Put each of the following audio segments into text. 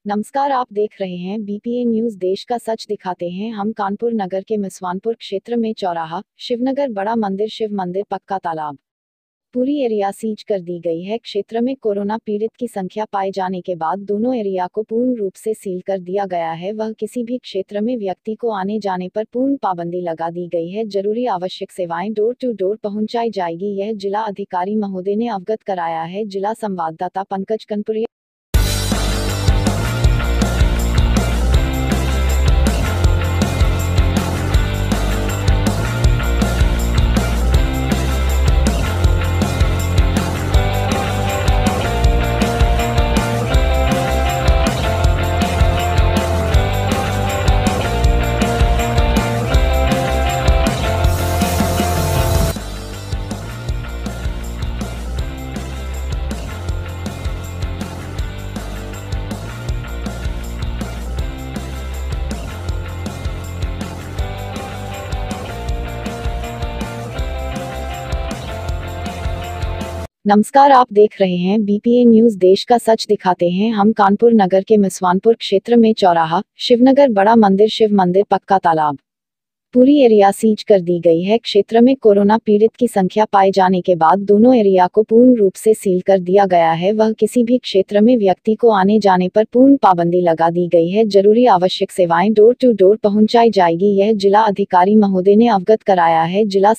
नमस्कार, आप देख रहे हैं बीपीए न्यूज। देश का सच दिखाते हैं हम। कानपुर नगर के मिसवानपुर क्षेत्र में चौराहा, शिवनगर, बड़ा मंदिर, शिव मंदिर, पक्का तालाब, पूरी एरिया सीज कर दी गई है। क्षेत्र में कोरोना पीड़ित की संख्या पाए जाने के बाद दोनों एरिया को पूर्ण रूप से सील कर दिया गया है। वह किसी भी क्षेत्र में व्यक्ति को आने जाने पर पूर्ण पाबंदी लगा दी गई है। जरूरी आवश्यक सेवाएं डोर टू डोर पहुंचाई जाएगी, यह जिला अधिकारी महोदय ने अवगत कराया है। जिला संवाददाता पंकज कनपुरिया। नमस्कार, आप देख रहे हैं बीपीए न्यूज। देश का सच दिखाते हैं हम। कानपुर नगर के मिसवानपुर क्षेत्र में चौराहा, शिवनगर, बड़ा मंदिर, शिव मंदिर, पक्का तालाब, पूरी एरिया सीज कर दी गई है। क्षेत्र में कोरोना पीड़ित की संख्या पाए जाने के बाद दोनों एरिया को पूर्ण रूप से सील कर दिया गया है। वह किसी भी क्षेत्र में व्यक्ति को आने जाने पर पूर्ण पाबंदी लगा दी गई है। जरूरी आवश्यक सेवाएं डोर टू डोर पहुंचाई जाएगी, यह जिला अधिकारी महोदय ने अवगत कराया है। जिला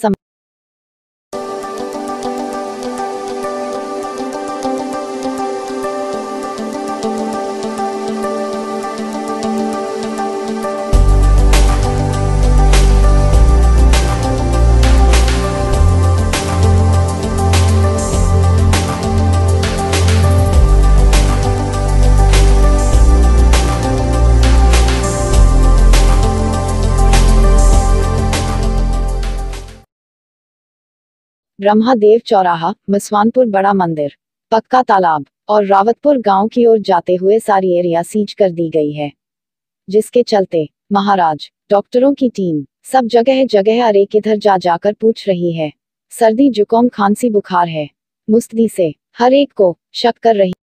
ब्रह्मादेव चौराहा, मिसवानपुर, बड़ा मंदिर, पक्का तालाब और रावतपुर गांव की ओर जाते हुए सारी एरिया सीज कर दी गई है, जिसके चलते महाराज डॉक्टरों की टीम सब जगह जगह अरे किधर जा जाकर पूछ रही है। सर्दी, जुकाम, खांसी, बुखार है, मुस्तैदी से हर एक को शक कर रही।